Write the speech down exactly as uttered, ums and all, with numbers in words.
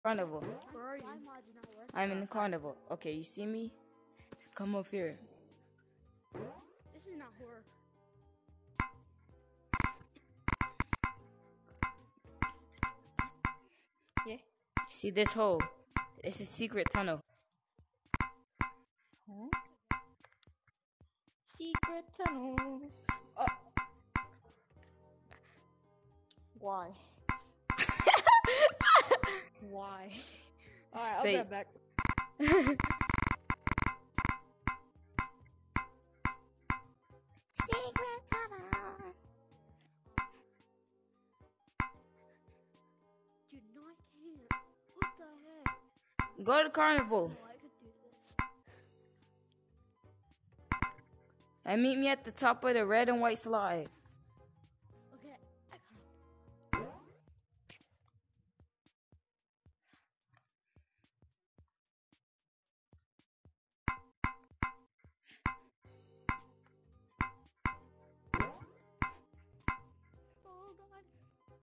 Carnival. Where are you? I'm in the carnival. Okay, you see me? Come up here. This is not horror. Yeah. See this hole? It's a secret tunnel. Huh? Secret tunnel. Oh. Why? Why? Alright, I'll Stay. get back. Secret tunnel. Dude, no, I can't. What the heck? Go to carnival. Oh, I could do this. And meet me at the top of the red and white slide.